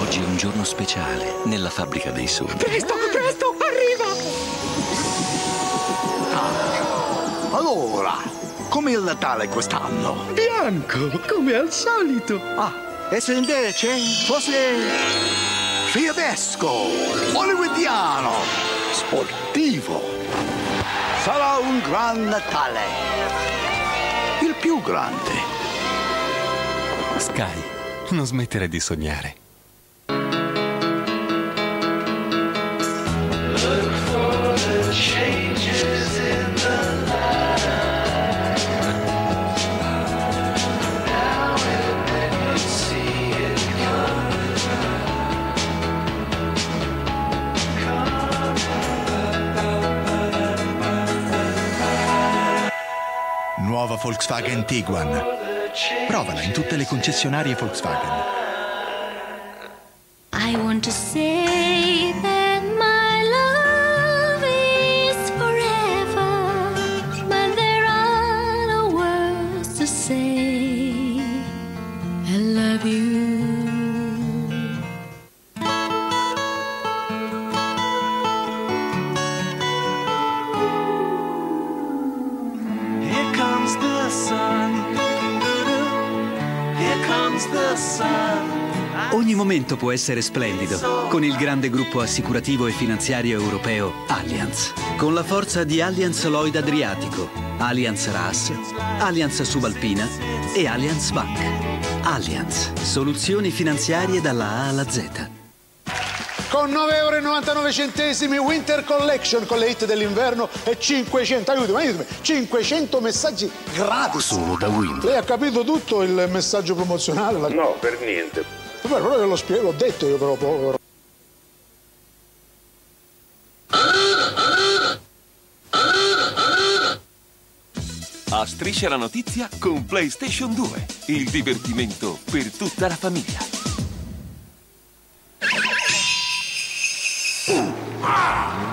Oggi è un giorno speciale nella fabbrica dei sogni. Presto, presto, arriva! Allora, com'è il Natale quest'anno? Bianco, come al solito. E se invece fosse fiabesco, hollywoodiano, sportivo? Sarà un gran Natale. Il più grande. Sky, non smettere di sognare. Nuova Volkswagen Tiguan. Provala in tutte le concessionarie Volkswagen. I want to say that my love is forever, but there are no words to say. I love you. Ogni momento può essere splendido con il grande gruppo assicurativo e finanziario europeo Allianz. Con la forza di Allianz Lloyd Adriatico, Allianz RAS, Allianz Subalpina e Allianz Bank. Allianz, soluzioni finanziarie dalla A alla Z. Con 9,99 € Winter Collection con le hit dell'inverno e 500, aiutami, 500 messaggi gratis. Solo da Wind. Lei ha capito tutto il messaggio promozionale? No, per niente. Però io lo spiego, l'ho detto io però povero. A Striscia la notizia con PlayStation 2. Il divertimento per tutta la famiglia.